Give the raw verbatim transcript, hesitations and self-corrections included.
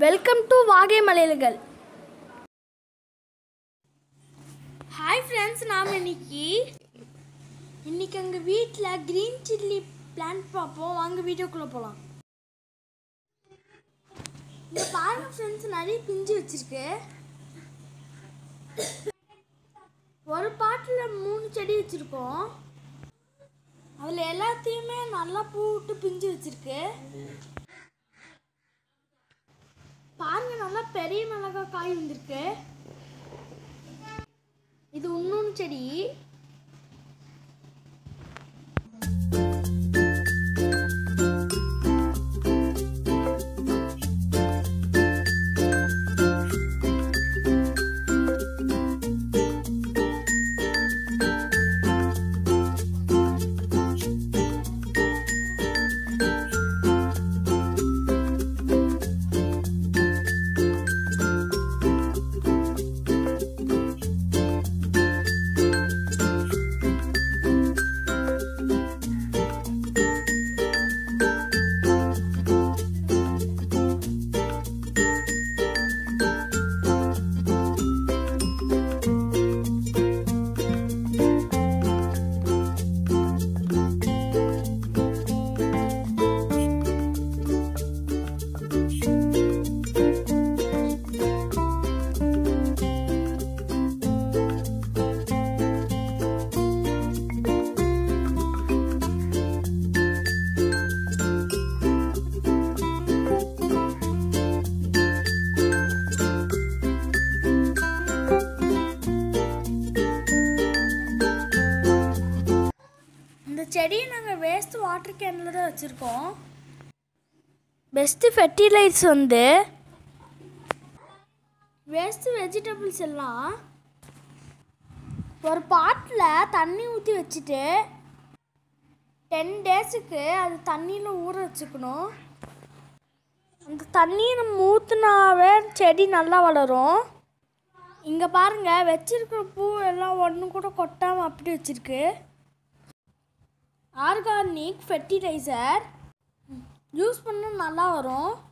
Welcome to வாகை மலையல்கள். Hi friends, நாம் இன்னைக்கு இன்னைக்கு எங்கள் வீட்டில் க்ரீன் சில்லி பிளான்ட் பார்ப்போம். வாங்க வீடியோக்குள்ளே போகலாம். இங்கே பாருங்க ஃப்ரெண்ட்ஸ், நிறைய பிஞ்சு வச்சுருக்கு. ஒரு பாட்டில் மூணு செடி வச்சுருக்கோம். அதில் எல்லாத்தையுமே நல்லா பூ விட்டு பிஞ்சு வச்சுருக்கு. பாருங்க, நல்லா பெரிய மிளகாய் காய் வந்திருக்கு. இது இன்னொன்று செடி. செடியை நாங்கள் வேஸ்ட் வாட்டர் கேனில் தான் வச்சுருக்கோம். பெஸ்ட்டு ஃபெர்டிலைசர்ஸ் வந்து வேஸ்ட்டு வெஜிடபிள்ஸ் எல்லாம் ஒரு பாட்டில் தண்ணி ஊற்றி வச்சுட்டு டென் டேஸுக்கு அது தண்ணியில் ஊற வச்சுக்கணும். அந்த தண்ணியை நம்ம ஊற்றுனாவே செடி நல்லா வளரும். இங்கே பாருங்கள், வச்சுருக்கிற பூ எல்லாம் ஒன்று கூட கொட்டாமல் அப்படி வச்சுருக்கு. ஆர்கானிக் ஃபெர்டிலைசர் யூஸ் பண்ணால் நல்லா வரும்.